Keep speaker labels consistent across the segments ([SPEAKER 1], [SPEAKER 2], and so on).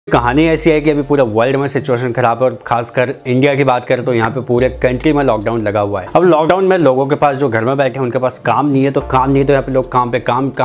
[SPEAKER 1] कहानी ऐसी है कि अभी पूरे वर्ल्ड में सिचुएशन खराब है और खासकर इंडिया की बात करें तो यहाँ पे पूरे कंट्री में लॉकडाउन लगा हुआ है। अब लॉकडाउन में लोगों के पास जो घर में बैठे हैं उनके पास काम नहीं है, तो यहाँ पे लोग काम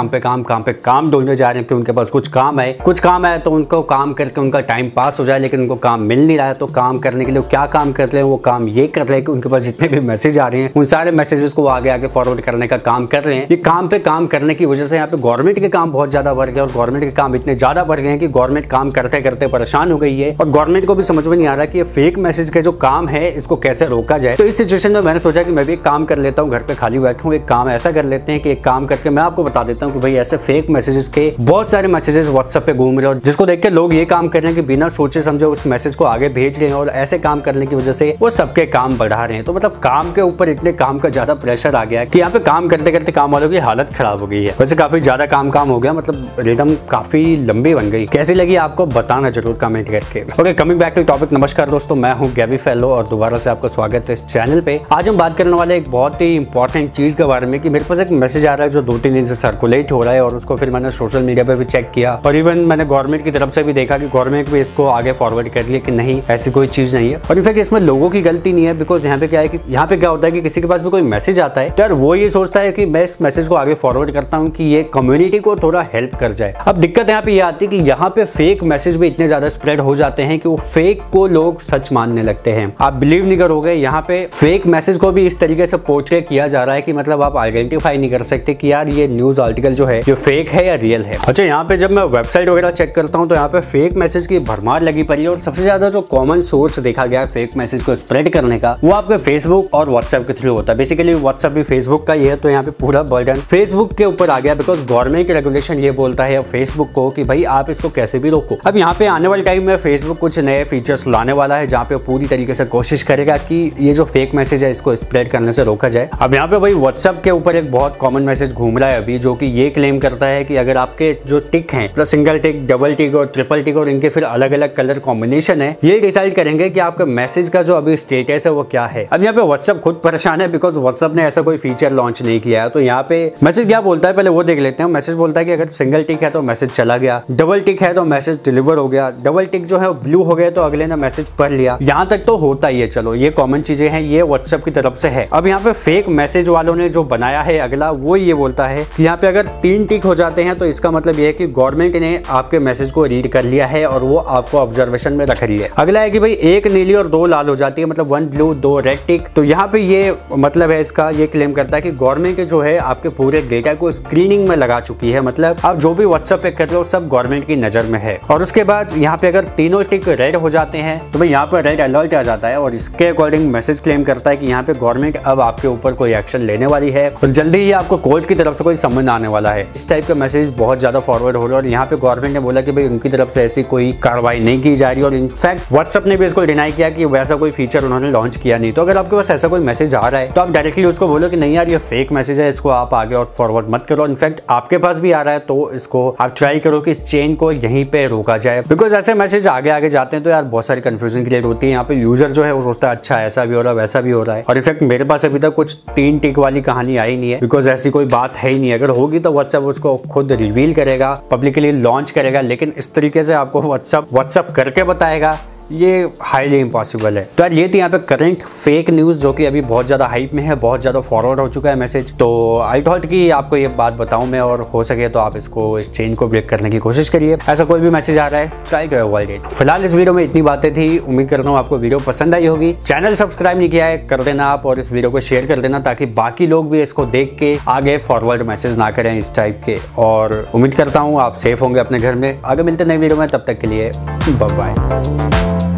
[SPEAKER 1] पे काम ढूंढने जा रहे हैं कि उनके पास कुछ काम है तो उनको काम करके उनका टाइम पास हो जाए, लेकिन उनको काम मिल नहीं रहा है। तो काम करने के लिए क्या काम कर रहे हैं, वो काम ये कर रहे हैं कि उनके पास जितने भी मैसेज आ रहे हैं उन सारे मैसेजेस को आगे फॉरवर्ड करने का काम कर रहे हैं। ये काम पे काम करने की वजह से यहाँ पे गवर्नमेंट के काम बहुत ज्यादा बढ़ गए और गवर्नमेंट के काम इतने ज्यादा बढ़ गए हैं कि गवर्नमेंट काम करते करते परेशान हो गई है और गवर्नमेंट को भी समझ में नहीं आ रहा कि ये फेक मैसेज का जो काम है इसको कैसे रोका जाए। तो इस सिचुएशन में मैंने सोचा कि मैं भी एक काम कर लेता हूँ, घर पे खाली बैठा हूँ, एक काम ऐसा कर लेते हैं कि एक काम करके मैं आपको बता देता हूँ कि भाई ऐसे फेक मैसेजेस के बहुत सारे मैसेजेस व्हाट्सएप पे घूम रहे हैं, जिसको देख के लोग ये काम कर रहे हैं कि बिना सोचे समझे उस मैसेज को आगे भेज रहे हैं और ऐसे काम करने की वजह से वो सबके काम बढ़ा रहे हैं। तो मतलब काम के ऊपर इतने काम का ज्यादा प्रेशर आ गया है कि यहाँ पे काम करते करते काम वालों की हालत खराब हो गई है। वैसे काफी ज्यादा काम हो गया, मतलब रिदम काफी लंबी बन गई। कैसी लगी आपको बताना जरूर कमेंट करके। Okay, coming back to topic. नमस्कार दोस्तों, मैं हूं गैबी फेलो और दोबारा से आपका स्वागत है इस चैनल पे। आज हम बात करने वाले एक बहुत ही इंपॉर्टेंट चीज के बारे में कि मेरे पास एक मैसेज आ रहा है जो 2-3 दिन से सर्कुलेट हो रहा है और उसको फिर मैंने सोशल मीडिया पे भी चेक किया और इवन मैंने गवर्नमेंट की तरफ से भी देखा कि गवर्नमेंट भी इसको आगे फॉरवर्ड कर लिया कि नहीं ऐसी कोई चीज नहीं है। और इनफैक्ट इसमें लोगों की गलती नहीं है, बिकॉज यहाँ पे क्या है कि यहाँ पे क्या होता है कि किसी के पास भी कोई मैसेज आता है तो यार वो ये सोचता है कि मैं इस मैसेज को आगे फॉरवर्ड करता हूँ कि ये कम्युनिटी को थोड़ा हेल्प कर जाए। अब दिक्कत यहाँ पे ये आती है कि यहाँ पे फेक मैसेज भी इतने ज्यादा स्प्रेड हो जाते हैं कि वो फेक को लोग सच मानने लगते हैं। आप बिलीव नहीं करोगे, यहाँ पे फेक मैसेज को भी इस तरीके से पोर्ट्रे किया जा रहा है कि मतलब आप आइडेंटिफाई नहीं कर सकते कि यार ये न्यूज आर्टिकल जो है ये फेक है या रियल है। अच्छा, यहाँ पे जब मैं वेबसाइट वगैरह चेक करता हूँ तो यहाँ पे फेक मैसेज की भरमार लगी पड़ी है और सबसे ज्यादा जो कॉमन सोर्स देखा गया है फेक मैसेज को स्प्रेड करने का वो आपके फेसबुक और व्हाट्सएप के थ्रू होता है। बेसिकली व्हाट्सएप भी फेसबुक का ही है, तो यहाँ पे पूरा बर्डन फेसबुक के ऊपर आ गया, बिकॉज गवर्नमेंट रेगुलेशन ये बोलता है फेसबुक को कि भाई आप इसको कैसे भी रोको। अब यहाँ पे आने वाले टाइम में फेसबुक कुछ नए फीचर्स लाने वाला है जहाँ पे पूरी तरीके से कोशिश करेगा कि ये जो फेक मैसेज है इसको स्प्रेड करने से रोका जाए। अब यहाँ पे भाई व्हाट्सएप के ऊपर एक बहुत कॉमन मैसेज घूम रहा है अभी, जो कि ये क्लेम करता है कि अगर आपके जो टिक हैं मतलब सिंगल टिक, डबल टिक और ट्रिपल टिक और इनके फिर अलग अलग कलर कॉम्बिनेशन है, ये डिसाइड करेंगे कि आपका मैसेज का जो अभी स्टेटस है वो क्या है। अब यहाँ पे व्हाट्सएप खुद परेशान है बिकॉज व्हाट्सएप ने ऐसा कोई फीचर लॉन्च नहीं किया है। तो यहाँ पे मैसेज क्या बोलता है पहले वो देख लेते हैं। मैसेज बोलता है कि अगर सिंगल टिक है तो मैसेज चला गया, डबल टिक है तो मैसेज डिलीवर हो गया, डबल टिक जो है ब्लू हो गया तो अगले ने मैसेज पढ़ लिया। यहाँ तक तो होता ही है, चलो ये कॉमन चीजें हैं, ये व्हाट्सएप की तरफ से है। अब यहाँ पे फेक मैसेज वालों ने जो बनाया है अगला वो ये बोलता है कि यहाँ पे अगर 3 टिक हो जाते हैं तो इसका मतलब ये है कि गवर्नमेंट ने आपके मैसेज को रीड कर लिया है और वो आपको ऑब्जर्वेशन में रख रही है। अगला है कि भाई 1 नीली और 2 लाल हो जाती है, मतलब 1 ब्लू 2 रेड टिक। तो यहाँ पे ये मतलब है इसका, ये क्लेम करता है कि गवर्नमेंट जो है आपके पूरे डेटा को स्क्रीनिंग में लगा चुकी है, मतलब आप जो भी व्हाट्सएप पे कर रहे हो सब गवर्नमेंट की नजर में है। और उसके बाद यहाँ पे अगर तीनों टिक रेड हो जाते हैं तो भाई यहाँ पर रेड अलर्ट आ जाता है और इसके अकॉर्डिंग मैसेज क्लेम करता है कि यहाँ पे गवर्नमेंट अब आपके ऊपर कोई एक्शन लेने वाली है और जल्दी ही आपको कोर्ट की तरफ से कोई समन आने वाला है। इस टाइप का मैसेज बहुत ज्यादा फॉरवर्ड हो रहा है और यहाँ पे गवर्नमेंट ने बोला कि भाई उनकी तरफ से ऐसी कोई कार्रवाई नहीं की जा रही और इनफैक्ट व्हाट्सएप ने भी इसको डिनाई किया कि वैसा कोई फीचर उन्होंने लॉन्च किया नहीं। तो अगर आपके पास ऐसा कोई मैसेज आ रहा है तो आप डायरेक्टली उसको बोलो कि नहीं यार ये फेक मैसेज है, इसको आप आगे और फॉरवर्ड मत करो। इनफैक्ट आपके पास भी आ रहा है तो इसको आप ट्राई करो कि इस चेन को यहीं पे रोका जाए, बिकॉज ऐसे मैसेज आगे जाते हैं तो यार बहुत सारी कंफ्यूजन क्रिएट होती है। यहाँ पे यूजर जो है वो सोचता है अच्छा ऐसा भी हो रहा है वैसा भी हो रहा है। और इनफैक्ट मेरे पास अभी तक कुछ 3 टिक वाली कहानी आई नहीं है, बिकॉज ऐसी कोई बात है ही नहीं। अगर होगी तो व्हाट्सएप उसको खुद रिवील करेगा, पब्लिकली लॉन्च करेगा, लेकिन इस तरीके से आपको व्हाट्सएप करके बताएगा ये हाईली इम्पॉसिबल है। तो यार ये थी यहाँ पे करंट फेक न्यूज जो कि अभी बहुत ज्यादा हाइप में है, बहुत ज्यादा फॉरवर्ड हो चुका है मैसेज। तो आई थॉट कि आपको ये बात बताऊं मैं और हो सके तो आप इसको इस चेन को ब्रेक करने की कोशिश करिए। ऐसा कोई भी मैसेज आ रहा है ट्राई टू अवॉइड इट। फिलहाल इस वीडियो में इतनी बातें थी, उम्मीद करता हूँ आपको वीडियो पसंद आई होगी। चैनल सब्सक्राइब नहीं किया है कर देना आप और इस वीडियो को शेयर कर देना ताकि बाकी लोग भी इसको देख के आगे फॉरवर्ड मैसेज ना करें इस टाइप के। और उम्मीद करता हूँ आप सेफ होंगे अपने घर में। आगे मिलते नए वीडियो में, तब तक के लिए बाय बाय।